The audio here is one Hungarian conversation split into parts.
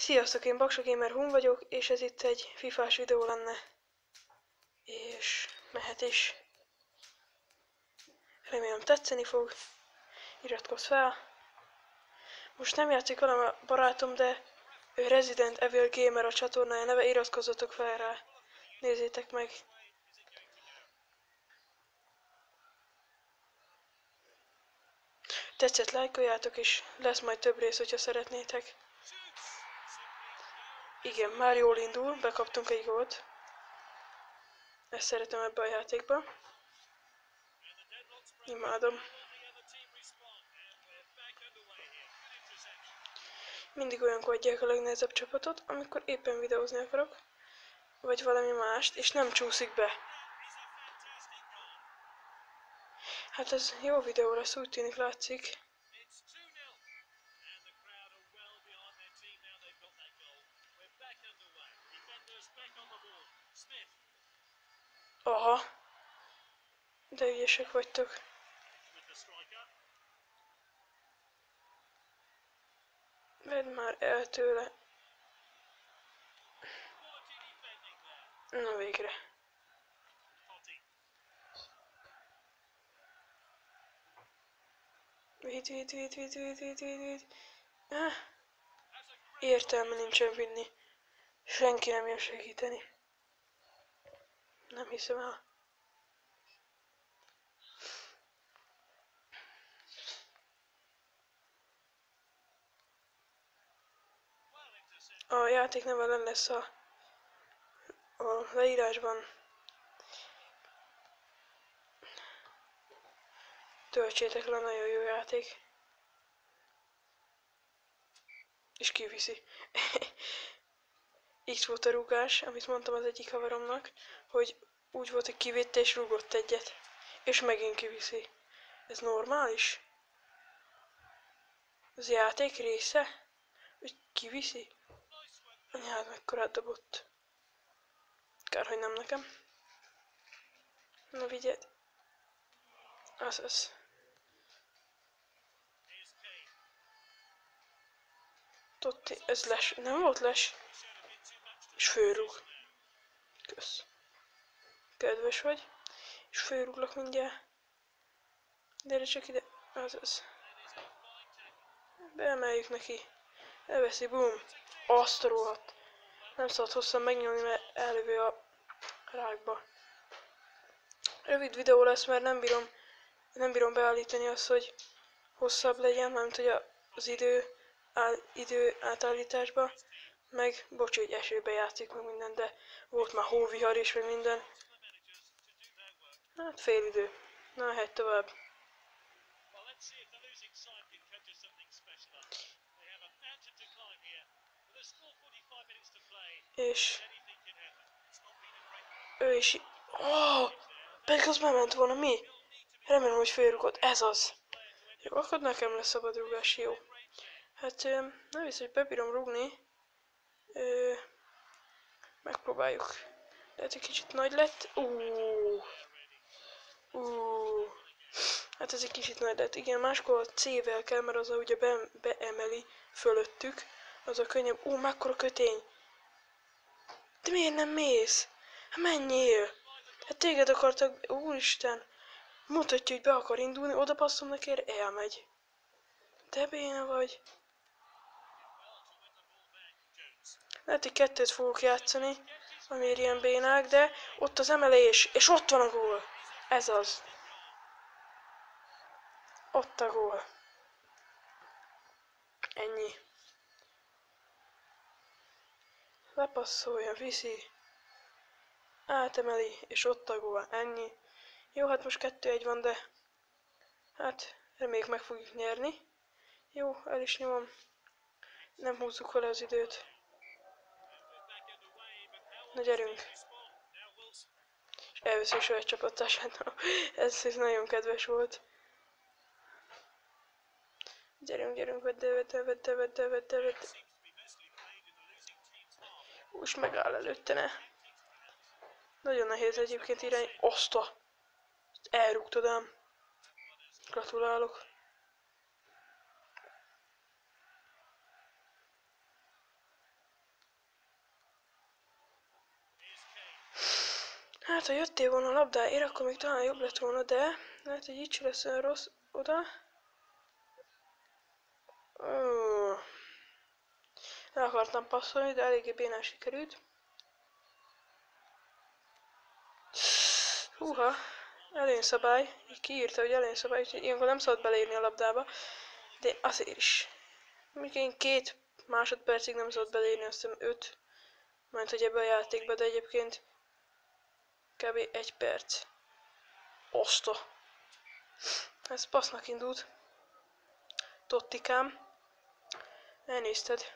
Sziasztok, én Baksa Gamer Hun vagyok, és ez itt egy fifás videó lenne. És mehet is. Remélem tetszeni fog. Iratkozz fel. Most nem játszik velem a barátom, de ő Resident Evil Gamer a csatornája neve, iratkozzatok fel rá. Nézzétek meg. Tetszett, lájkoljátok, és lesz majd több rész, hogyha szeretnétek. Igen, már jól indul, bekaptunk egy gólt. Ezt szeretem ebbe a játékba. Imádom. Mindig olyankor adják a legnehezebb csapatot, amikor éppen videózni akarok, vagy valami mást, és nem csúszik be. Hát ez jó videó lesz, úgy tűnik, látszik. Aha. De ügyesek vagytok. Vedd már el tőle. Na végre. Vidd. Értelme nincsen vinni. Senki nem jön segíteni. Nem hiszem el. A játék neve lesz a leírásban. Töltsétek le, nagyon jó játék. És kiviszi. Itt volt a rúgás, amit mondtam az egyik haveromnak, hogy úgy volt, hogy kivitte és rúgott egyet. És megint kiviszi. Ez normális? Az játék része? Hogy kiviszi? Anyád mekkorát dobott. Kár, hogy nem nekem. Na vigyed. Az. Totti, ez les. Nem volt les? És fölrúg. Kösz. Kedves vagy. És fölrúglak mindjárt. Gyere csak ide. Az. Beemeljük neki. Elveszi, bum. Azt a rohadt. Nem szabad hosszan megnyomni, mert elövő a rákba. Rövid videó lesz, mert nem bírom beállítani azt, hogy hosszabb legyen, mármint hogy az idő átállításba. Meg, bocs, hogy esőbe játszik meg minden, de volt már hóvihar is, meg minden. Hát fél idő. Na, hegy tovább. És ő is... Oh! Pedig az bement volna, mi? Remélem, hogy fölrúgott. Ez az. Jó, akkor nekem lesz szabadrúgás, jó. Hát nem hiszem, hogy bebírom rúgni. Megpróbáljuk. Lehet, hogy kicsit nagy lett. Hát ez egy kicsit nagy lett. Igen, máskor a C-vel kell, mert az ugye beemeli fölöttük. Az a könnyebb. Mekkora kötény. De miért nem mész? Hát menjél. Hát téged akartak. Úristen. Mutatja, hogy be akar indulni. Oda passzom neki, elmegy. De béna vagy. Lehet, hogy kettőt fogok játszani, amiért ilyen bénák, de ott az emelés, és ott van a gól. Ez az. Ott a gól. Ennyi. Lepasszolja, viszi. Átemeli, és ott a gól. Ennyi. Jó, hát most 2-1 van, de hát reméljük meg fogjuk nyerni. Jó, el is nyomom. Nem húzzuk vele az időt. Na gyerünk. És elveszi a saját csapattársát. Ez nagyon kedves volt. Gyerünk, vedd el. Úgy megáll előtte, ne. Nagyon nehéz egyébként irány. Oszta! Elrúgtad ám. Gratulálok. Hát, ha jöttél volna a labdáért, akkor még talán jobb lett volna, de lehet, hogy így lesz olyan rossz oda. El akartam passzolni, de eléggé bénán sikerült. Húha, előnyszabály. Így kiírta, hogy előnyszabály, úgyhogy ilyenkor nem szabad beleírni a labdába. De azért is. Még én 2 másodpercig nem szabad beleírni, azt hiszem 5. Mert hogy ebbe a játékba, de egyébként kb. 1 perc. Oszta. Ez passznak indult. Tottikám. Elnézted.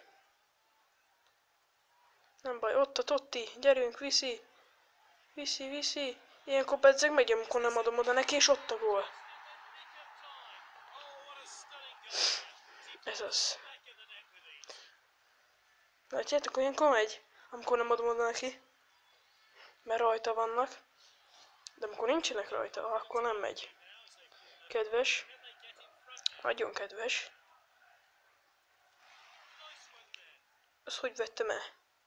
Nem baj, ott a Totti. Gyerünk, viszi. Viszi. Ilyenkor bezzeg megy, amikor nem adom oda neki, és ott a gól. Ez az. Látjátok, ilyenkor megy, amikor nem adom oda neki. Mert rajta vannak. De amikor nincsenek rajta, akkor nem megy. Kedves. Nagyon kedves. Azt hogy vettem el?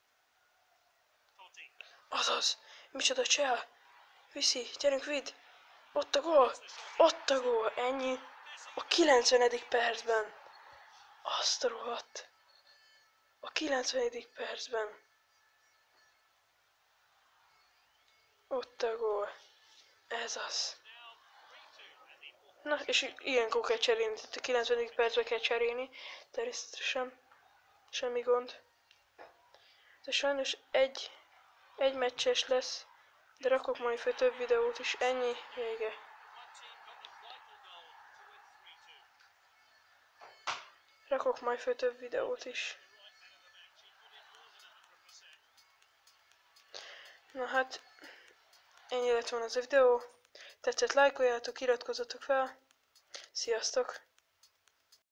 Azaz. Micsoda csel. Viszi, gyerünk, vidd. Ott a gól. Ott a gól. Ennyi. A 90. percben. Azt a rohadt. A 90. percben. Ott a gól. Ez az. Na, és ilyenkor kell cserélni, tehát a 90. percben kell cserélni. Természetesen. Semmi gond. De sajnos egy meccses lesz. De rakok majd fel több videót is. Ennyi. Vége. Rakok majd fel több videót is. Na hát, ennyi lett volna ez a videó. Tetszett, lájkoljátok, iratkozzatok fel. Sziasztok!